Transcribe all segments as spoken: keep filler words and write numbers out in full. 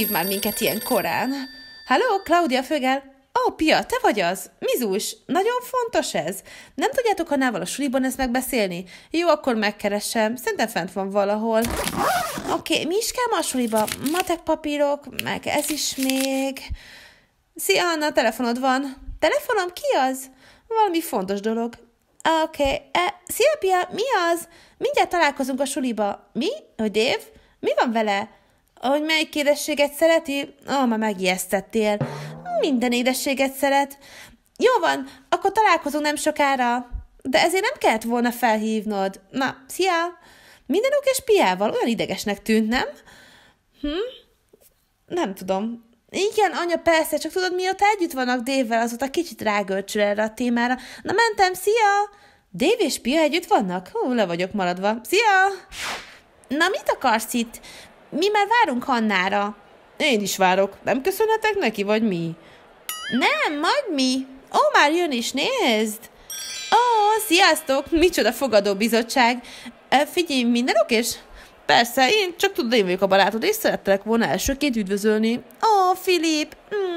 hív már minket ilyen korán? Halló, Claudia Fögel? Ó, oh, Pia, te vagy az? Mizus, nagyon fontos ez. Nem tudjátok Hannával a suliban ezt megbeszélni? Jó, akkor megkeresem. Szerintem fent van valahol. Oké, okay, mi is kell ma a suliba? Matek papírok, meg ez is még. Szia, Hanna, telefonod van. Telefonom? Ki az? Valami fontos dolog. Oké, okay. e, szia, Pia, mi az? Mindjárt találkozunk a suliba. Mi? Hogy Dave? Mi van vele? Hogy melyik édességet szereti? Ó, oh, ma megijesztettél. Minden édességet szeret. Jó van, akkor találkozunk nem sokára. De ezért nem kellett volna felhívnod. Na, szia! Minden okés Piával olyan idegesnek tűnt, nem? Hm? Nem tudom. Igen, anya, persze, csak tudod, mióta együtt vannak Dave-vel, azóta kicsit rágölcsül erre a témára. Na, mentem, szia! Dave és Pia együtt vannak? Hú, le vagyok maradva. Szia! Na, mit akarsz itt? Mi már várunk Hannára. Én is várok. Nem köszönhetek neki, vagy mi? Nem, majd mi? Ó, már jön is, nézd! Ó, sziasztok! Micsoda fogadóbizottság! E, figyelj, minden okés? Persze, én csak tudod, én vagyok a barátod, és szerettelek volna elsőként üdvözölni. Ó, Filip!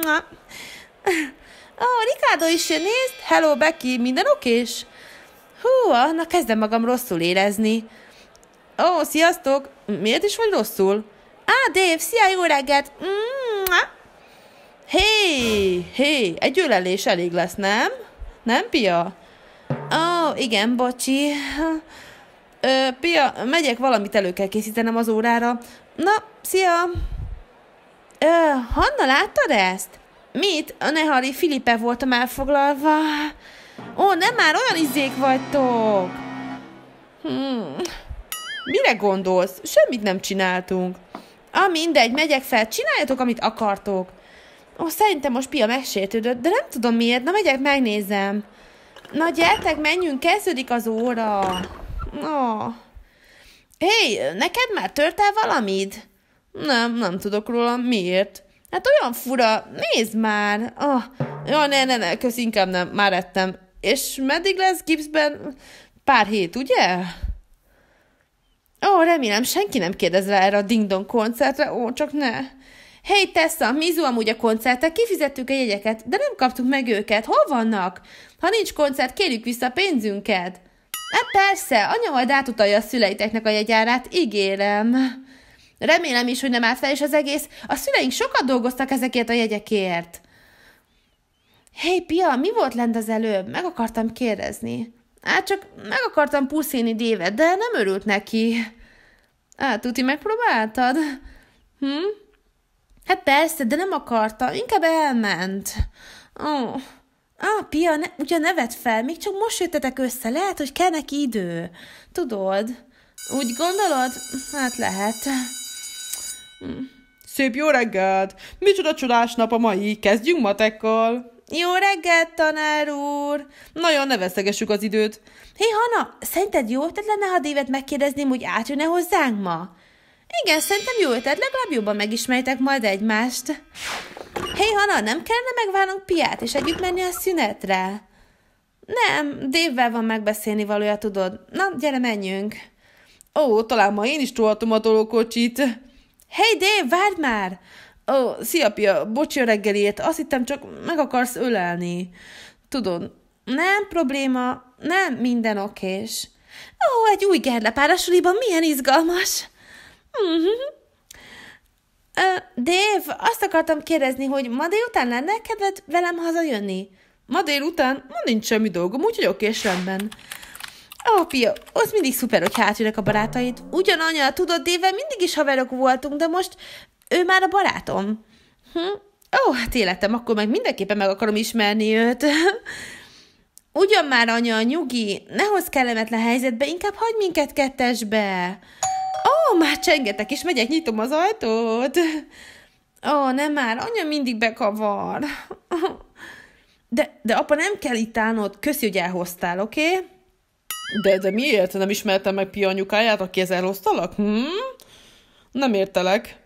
Ó, Ricardo is jön, nézd! Hello, Becky, minden okés? Hú, na kezdem magam rosszul érezni. Ó, sziasztok! Miért is vagy rosszul? Á, Dave, szia, jó reggelt! Hé, hé, egy ölelés elég lesz, nem? Nem, Pia? Ó, oh, igen, bocsi. Ö, Pia, megyek, valamit elő kell készítenem az órára. Na, szia! Ö, Hanna, láttad ezt? Mit? Ne harri, Filipe voltam elfoglalva. Ó, nem már, olyan izék vagytok. Hmm. Mire gondolsz? Semmit nem csináltunk. Ah, mindegy, megyek fel, csináljatok, amit akartok. Ó, szerintem most Pia megsértődött, de nem tudom miért, na megyek, megnézem. Na gyertek, menjünk, kezdődik az óra. Oh. Hé, neked már tört el valamit? Nem, nem tudok róla, miért? Hát olyan fura, nézd már. Oh. Ja, ne, ne, ne, kösz, inkább nem, már ettem. És meddig lesz gipszben? Pár hét, ugye? Ó, remélem, senki nem kérdez rá erre a ding-dong koncertre, ó, csak ne. Hey, Tessa, Mizu amúgy a koncertre, kifizettük a jegyeket, de nem kaptuk meg őket. Hol vannak? Ha nincs koncert, kérjük vissza a pénzünket. Hát persze, anya majd átutalja a szüleiteknek a jegyárát, ígérem. Remélem is, hogy nem áll fel is az egész. A szüleink sokat dolgoztak ezekért a jegyekért. Hey, Pia, mi volt lent az előbb? Meg akartam kérdezni. Hát csak meg akartam puszilni Dévet, de nem örült neki. Hát, tuti, megpróbáltad? Hm? Hát persze, de nem akarta, inkább elment. Oh. Ah, Pia, ne, ugyan ne vedd fel, még csak most jöttetek össze, lehet, hogy kell neki idő. Tudod? Úgy gondolod? Hát lehet. Hm. Szép jó reggelt! Micsoda csodás nap a mai, kezdjünk matekkal! Jó reggelt, tanár úr! Nagyon ne vesztegessük az időt. Hé, Hanna, szerinted jó ötlet lenne, ha Dévet megkérdezném, hogy átjönne hozzánk ma? Igen, szerintem jó ötlet, legalább jobban megismerjétek majd egymást. Hé, Hanna, nem kellene megvárnunk Piát, és együtt menni a szünetre? Nem, Dévvel van megbeszélni valója, tudod. Na, gyere, menjünk. Ó, talán ma én is tolhatom a tolókocsit. Hé, Dév, várj már! Ó, szia, Pia, bocsi a reggelért, azt hittem csak meg akarsz ölelni. Tudod, nem probléma, nem minden okés. Ó, egy új gerlepár a suliban, milyen izgalmas! Uh-huh. Uh, Dave, azt akartam kérdezni, hogy ma délután lenne kedved velem hazajönni? Ma délután? Ma nincs semmi dolgom, úgyhogy okés, rendben. Ó, oh, Pia, az mindig szuper, hogy hátjönnek a barátaid. Ugyan, anya, tudod, Dave-vel mindig is haverok voltunk, de most ő már a barátom. Hm? Ó, oh, hát életem, akkor meg mindenképpen meg akarom ismerni őt. Ugyan már, anya, nyugi, ne hozz kellemetlen helyzetbe, inkább hagyd minket kettesbe. Ó, oh, már csengetek, és megyek, nyitom az ajtót. Ó, oh, nem már, anya mindig bekavar. De, de apa, nem kell itt állnod, köszi, hogy elhoztál, oké? Okay? De, de miért? Nem ismertem meg Pia anyukáját, aki ez elhoztalak? Hm? Nem értelek.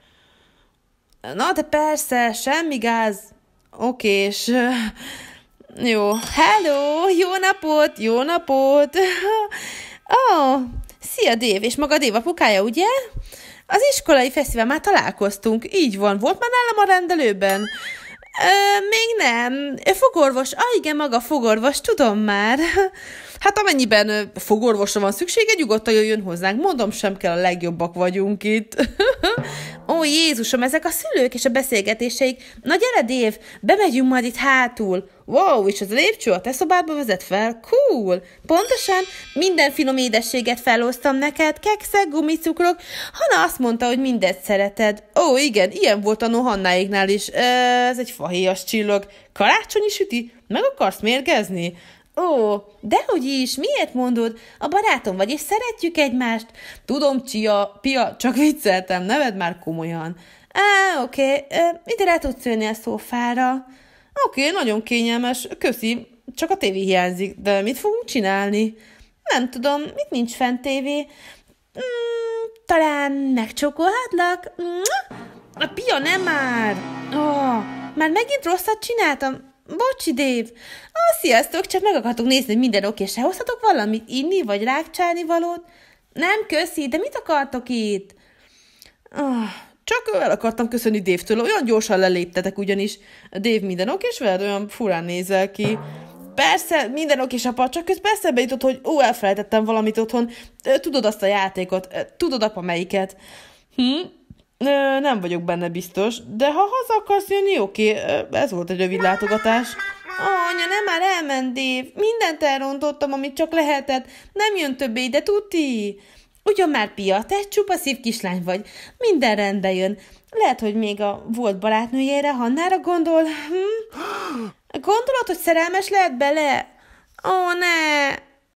Na, de persze, semmi gáz. Okés. Jó. Hello, jó napot, jó napot. Ó, oh, szia, Dév, és maga Dév apukája, ugye? Az iskolai fesztivál, már találkoztunk, így van. Volt már nálam a rendelőben? Ö, még nem. Fogorvos, ah igen, maga fogorvos, tudom már. Hát amennyiben fogorvosra van szüksége, nyugodtan jöjjön hozzánk. Mondom, sem kell, a legjobbak vagyunk itt. Ó, Jézusom, ezek a szülők és a beszélgetéseik. Na gyere, Dév, bemegyünk majd itt hátul. Wow, és az a lépcső a te szobádba vezet fel? Cool. Pontosan, minden finom édességet felhoztam neked, kekszek, gumicukrok. Hanna azt mondta, hogy mindet szereted. Ó, igen, ilyen volt a Hannáéknál is. Ez egy fahéjas csillag. Karácsonyi süti? Meg akarsz mérgezni? Ó, dehogy is, miért mondod? A barátom vagy, és szeretjük egymást. Tudom, Csia, Pia, csak vicceltem, neved már komolyan. Á, oké, okay. Ide rá tudsz ülni a szófára. Oké, okay, nagyon kényelmes, köszi, csak a tévé hiányzik, de mit fogunk csinálni? Nem tudom, mit nincs fent tévé? Mm, talán megcsókolhatlak? A Pia, nem már! Oh, már megint rosszat csináltam? Bocsi, Dév! Ó, sziasztok, csak meg akartok nézni, hogy minden oké, se hozhatok valamit inni, vagy rákcsálni valót? Nem, köszi, de mit akartok itt? Oh, csak el akartam köszönni Dévtől, olyan gyorsan leléptetek ugyanis. Dév, minden okés veled? Olyan furán nézel ki. Persze, minden okés, apa, csak közben eszembe jutott, hogy ó, elfelejtettem valamit otthon. Tudod azt a játékot? Tudod, apa, melyiket? Hm? Nem vagyok benne biztos, de ha haza akarsz jönni, oké, ez volt egy rövid látogatás. Ó, anya, nem már elment, Dév. Mindent elrontottam, amit csak lehetett. Nem jön többé ide, tuti. Ugyan már, Pia, te csupa szív kislány vagy. Minden rendbe jön. Lehet, hogy még a volt barátnőjére, Hannára gondol. Hm? Gondolod, hogy szerelmes lehet bele? Ó, ne!